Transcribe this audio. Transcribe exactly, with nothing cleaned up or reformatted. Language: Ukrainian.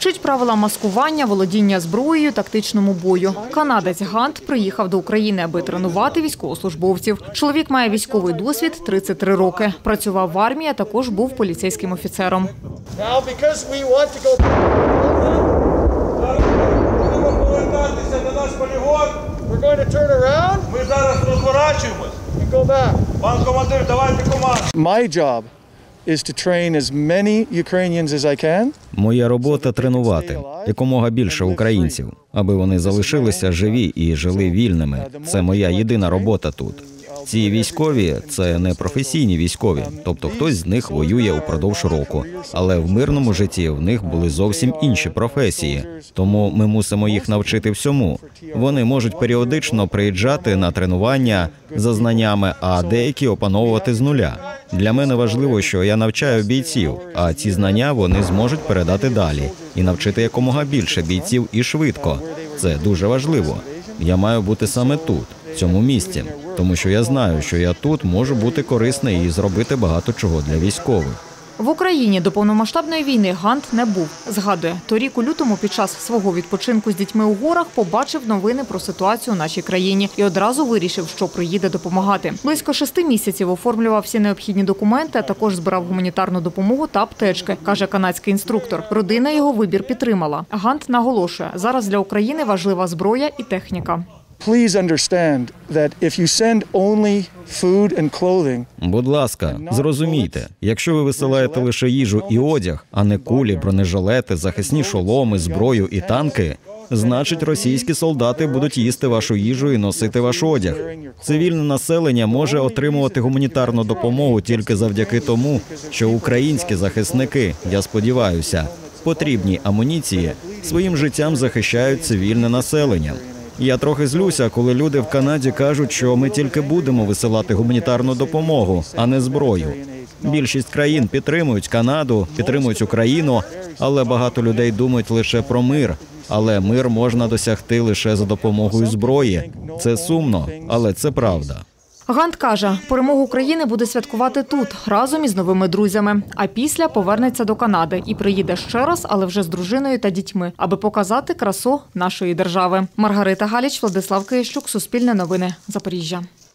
Вчить правила маскування, володіння зброєю, тактичному бою. Канадець Гант приїхав до України, аби тренувати військовослужбовців. Чоловік має військовий досвід – тридцять три роки. Працював в армії, а також був поліцейським офіцером. Ми зараз розворачуємось. Пан командир, давайте команду. My job is to train as many Ukrainians as I can. Моя робота – тренувати якомога більше українців, аби вони залишилися живі і жили вільними. Це моя єдина робота тут. Ці військові – це не професійні військові, тобто хтось з них воює упродовж року. Але в мирному житті в них були зовсім інші професії, тому ми мусимо їх навчити всьому. Вони можуть періодично приїжджати на тренування за знаннями, а деякі опановувати з нуля. Для мене важливо, що я навчаю бійців, а ці знання вони зможуть передати далі і навчити якомога більше бійців і швидко. Це дуже важливо. Я маю бути саме тут, в цьому місці, тому що я знаю, що я тут можу бути корисний і зробити багато чого для військових. В Україні до повномасштабної війни Гант не був. Згадує, торік у лютому під час свого відпочинку з дітьми у горах побачив новини про ситуацію у нашій країні і одразу вирішив, що приїде допомагати. Близько шести місяців оформлював всі необхідні документи, а також збирав гуманітарну допомогу та аптечки, каже канадський інструктор. Родина його вибір підтримала. Гант наголошує, зараз для України важлива зброя і техніка. Please understand that if you send only food and clothing. Будь ласка, зрозумійте, якщо ви висилаєте лише їжу і одяг, а не кулі, бронежилети, захисні шоломи, зброю і танки, значить російські солдати будуть їсти вашу їжу і носити ваш одяг. Цивільне населення може отримувати гуманітарну допомогу тільки завдяки тому, що українські захисники, я сподіваюся, потрібні амуніції, своїм життям захищають цивільне населення. Я трохи злюся, коли люди в Канаді кажуть, що ми тільки будемо висилати гуманітарну допомогу, а не зброю. Більшість країн підтримують Канаду, підтримують Україну, але багато людей думають лише про мир. Але мир можна досягти лише за допомогою зброї. Це сумно, але це правда. Гант каже, перемогу України буде святкувати тут, разом із новими друзями. А після повернеться до Канади і приїде ще раз, але вже з дружиною та дітьми, аби показати красу нашої держави. Маргарита Галіч, Владислав Киящук, Суспільне новини, Запоріжжя.